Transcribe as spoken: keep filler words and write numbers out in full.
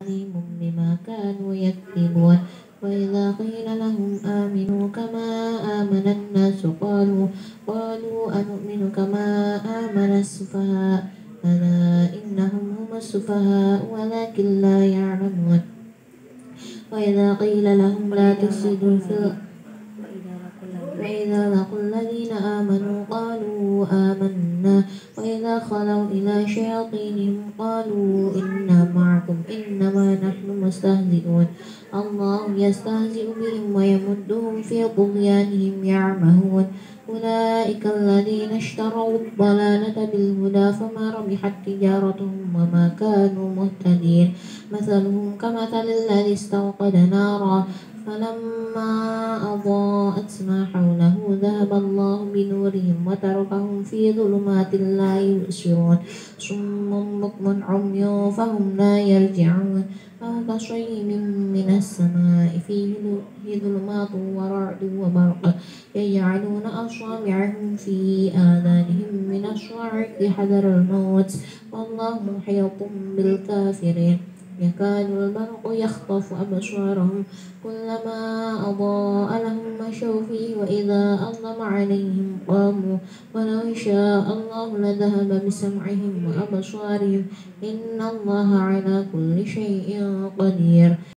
عليم بما كانوا يكذبون. وإذا قيل لهم آمنوا كما آمن الناس قالوا قالوا أنؤمن كما آمن السفهاء ألا إنهم هم السفهاء ولكن لا يعلمون. وإذا قيل لهم لا تفسدوا في الأرض وإذا لقوا الذين آمنوا قالوا آمنا وإذا خلوا إلى شياطينهم قالوا إنا معكم إنما نحن مستهزئون. الله يستهزئ بهم ويمدهم في طغيانهم يعمهون. أولئك الذين اشتروا الضلالة بالهدى فما ربحت تجارتهم وما كانوا مهتدين. مثلهم كمثل الذي استوقد نارا فلما أضاءت ما حوله ذهب الله بنورهم وتركهم في ظلمات لا يبصرون. صم بكم عمي فهم لا يرجعون. أو كصيب من السماء فيه ظلمات ورعد وبرق يجعلون أصابعهم في آذانهم من الصواعق حذر الموت والله محيط بالكافرين. يكاد البرق يخطف أبصارهم كلما أضاء لهم مشوا فيه وإذا أظلم عليهم قاموا ولو شاء الله لذهب بسمعهم وأبصارهم إن الله على كل شيء قدير.